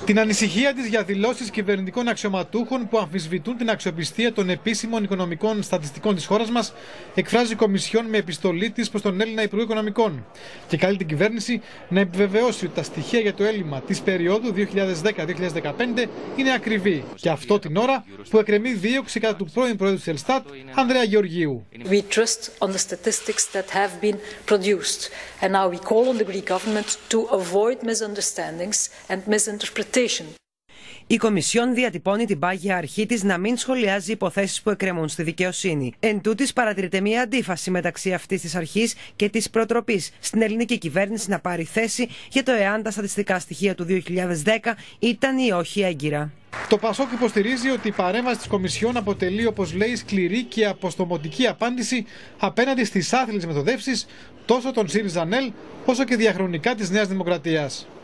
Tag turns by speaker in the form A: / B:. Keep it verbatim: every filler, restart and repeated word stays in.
A: Την ανησυχία της για δηλώσεις κυβερνητικών αξιωματούχων που αμφισβητούν την αξιοπιστία των επίσημων οικονομικών στατιστικών της χώρας μας, εκφράζει η Κομισιόν με επιστολή της προς τον Έλληνα Υπουργό Οικονομικών και καλεί την κυβέρνηση να επιβεβαιώσει ότι τα στοιχεία για το έλλειμμα της περίοδου δύο χιλιάδες δέκα με δύο χιλιάδες δεκαπέντε είναι ακριβή. Και αυτό την ώρα που εκκρεμεί δίωξη κατά του πρώην Προέδρου της Ελστάτ, Ανδρέα Γεωργίου.
B: We trust on the statistics that have been produced, and now we call on the Greek government to avoid misunderstandings and misinterpretation.
C: Η Κομισιόν διατυπώνει την πάγια αρχή της να μην σχολιάζει υποθέσεις που εκκρεμούν στη δικαιοσύνη. Εν τούτης, παρατηρείται μια αντίφαση μεταξύ αυτής της αρχής και της προτροπής στην ελληνική κυβέρνηση να πάρει θέση για το εάν τα στατιστικά στοιχεία του δύο χιλιάδες δέκα ήταν ή όχι έγκυρα.
A: Το ΠΑΣΟΚ υποστηρίζει ότι η παρέμβαση της Κομισιόν αποτελεί, όπως λέει, σκληρή και αποστομωτική απάντηση απέναντι στις άθλιες μεθοδεύσεις τόσο των ΣΥΡΙΖΑ-ΝΕΛ όσο και διαχρονικά της Νέας Δημοκρατίας.